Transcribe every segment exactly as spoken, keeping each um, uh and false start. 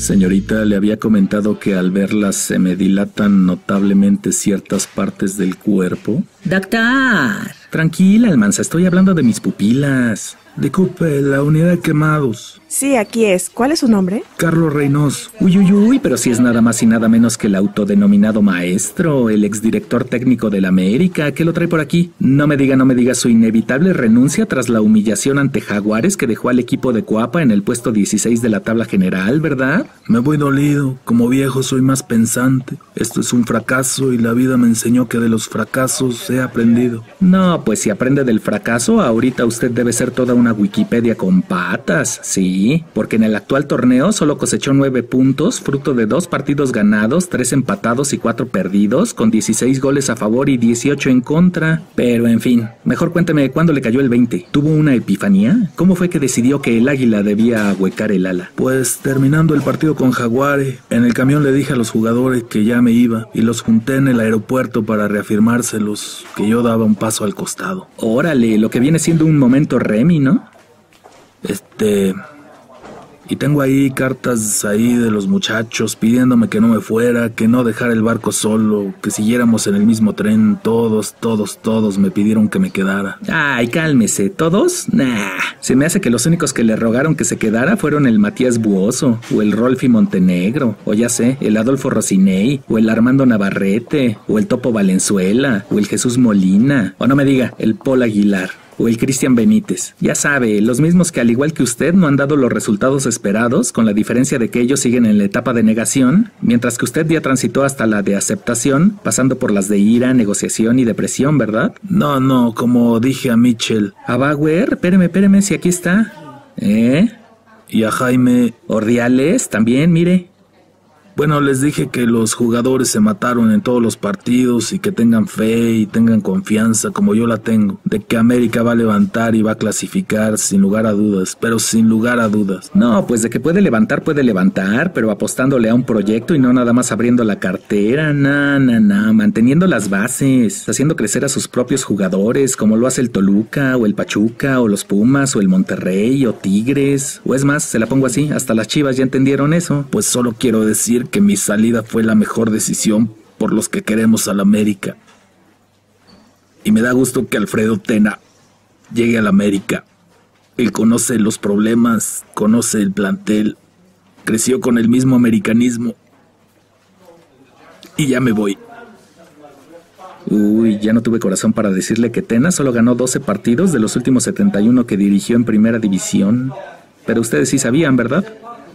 Señorita, le había comentado que al verlas se me dilatan notablemente ciertas partes del cuerpo. Doctor. Tranquila, Almanza, estoy hablando de mis pupilas. Disculpe, la unidad de quemados. Sí, aquí es. ¿Cuál es su nombre? Carlos Reynoso. Uy, uy, uy, pero si es nada más y nada menos que el autodenominado maestro, el exdirector técnico del América. ¿Qué lo trae por aquí? No me diga, no me diga su inevitable renuncia tras la humillación ante Jaguares que dejó al equipo de Coapa en el puesto dieciséis de la tabla general, ¿verdad? Me voy dolido. Como viejo soy más pensante. Esto es un fracaso y la vida me enseñó que de los fracasos he aprendido. No, pues si aprende del fracaso, ahorita usted debe ser toda una Wikipedia con patas, sí, porque en el actual torneo solo cosechó nueve puntos, fruto de dos partidos ganados, tres empatados y cuatro perdidos, con dieciséis goles a favor y dieciocho en contra. Pero en fin, mejor cuénteme cuándo le cayó el veinte. ¿Tuvo una epifanía? ¿Cómo fue que decidió que el águila debía ahuecar el ala? Pues terminando el partido con Jaguares, en el camión le dije a los jugadores que ya me iba y los junté en el aeropuerto para reafirmárselos que yo daba un paso al costado. Órale, lo que viene siendo un momento Remy, ¿no? Este... Y tengo ahí cartas ahí de los muchachos pidiéndome que no me fuera, que no dejara el barco solo, que siguiéramos en el mismo tren. Todos, todos, todos me pidieron que me quedara. Ay, cálmese, ¿todos? Nah, se me hace que los únicos que le rogaron que se quedara fueron el Matías Buoso, o el Rolfi Montenegro, o ya sé, el Adolfo Rocinei, o el Armando Navarrete, o el Topo Valenzuela, o el Jesús Molina, o no me diga, el Paul Aguilar. O el Cristian Benítez. Ya sabe, los mismos que al igual que usted no han dado los resultados esperados, con la diferencia de que ellos siguen en la etapa de negación, mientras que usted ya transitó hasta la de aceptación, pasando por las de ira, negociación y depresión, ¿verdad? No, no, como dije a Mitchell. A Bauer, espéreme, espéreme, si aquí está. ¿Eh? Y a Jaime. Ordiales, también, mire. Bueno, les dije que los jugadores se mataron en todos los partidos y que tengan fe y tengan confianza como yo la tengo, de que América va a levantar y va a clasificar sin lugar a dudas, pero sin lugar a dudas. No, pues de que puede levantar, puede levantar, pero apostándole a un proyecto y no nada más abriendo la cartera, na, na, na, manteniendo las bases, haciendo crecer a sus propios jugadores, como lo hace el Toluca, o el Pachuca, o los Pumas, o el Monterrey, o Tigres, o es más, se la pongo así, hasta las Chivas ya entendieron eso. Pues solo quiero decir que mi salida fue la mejor decisión por los que queremos al América. Y me da gusto que Alfredo Tena llegue al América. Él conoce los problemas, conoce el plantel, creció con el mismo americanismo. Y ya me voy. Uy, ya no tuve corazón para decirle que Tena solo ganó doce partidos de los últimos setenta y uno que dirigió en Primera División. Pero ustedes sí sabían, ¿verdad?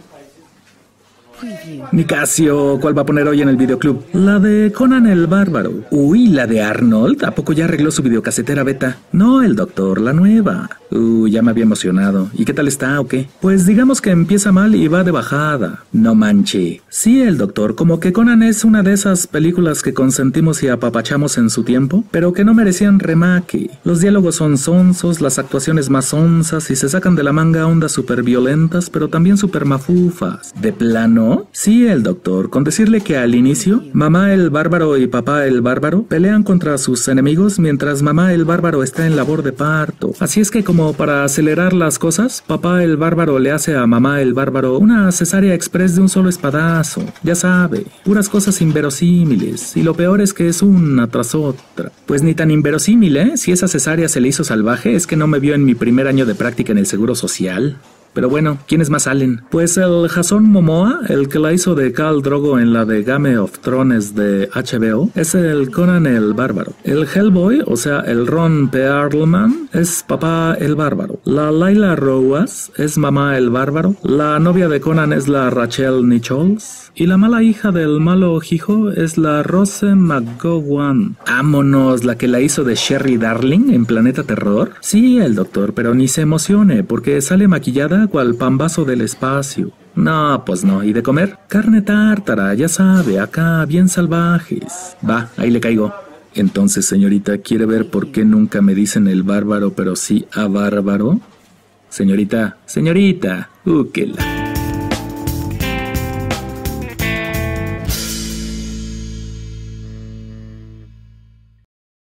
Nicasio, ¿cuál va a poner hoy en el videoclub? La de Conan el Bárbaro. Uy, ¿la de Arnold? ¿A poco ya arregló su videocasetera beta? No, el doctor, la nueva. Uy, ya me había emocionado. ¿Y qué tal está o qué? Pues digamos que empieza mal y va de bajada. No manche. Sí, el doctor, como que Conan es una de esas películas que consentimos y apapachamos en su tiempo, pero que no merecían remake. Los diálogos son sonsos, las actuaciones más sonzas y se sacan de la manga ondas súper violentas, pero también súper mafufas. ¿De plano? Sí, el doctor, con decirle que al inicio, mamá el bárbaro y papá el bárbaro pelean contra sus enemigos mientras mamá el bárbaro está en labor de parto. Así es que como para acelerar las cosas, papá el bárbaro le hace a mamá el bárbaro una cesárea express de un solo espadazo. Ya sabe, puras cosas inverosímiles, y lo peor es que es una tras otra. Pues ni tan inverosímil, ¿eh? Si esa cesárea se le hizo salvaje, es que no me vio en mi primer año de práctica en el Seguro Social. Pero bueno, ¿quiénes más salen? Pues el Jason Momoa, el que la hizo de Khal Drogo en la de Game of Thrones de H B O, es el Conan el Bárbaro. El Hellboy, o sea, el Ron Perlman, es papá el Bárbaro. La Layla Roas es mamá el Bárbaro. La novia de Conan es la Rachel Nichols. Y la mala hija del malo hijo es la Rose McGowan. Vámonos, la que la hizo de Sherry Darling en Planeta Terror. Sí, el doctor, pero ni se emocione, porque sale maquillada cual pambazo del espacio. No, pues no. ¿Y de comer? Carne tártara, ya sabe, acá, bien salvajes. Va, ahí le caigo. Entonces, señorita, ¿quiere ver por qué nunca me dicen el bárbaro, pero sí a bárbaro? Señorita, señorita, uh, que la...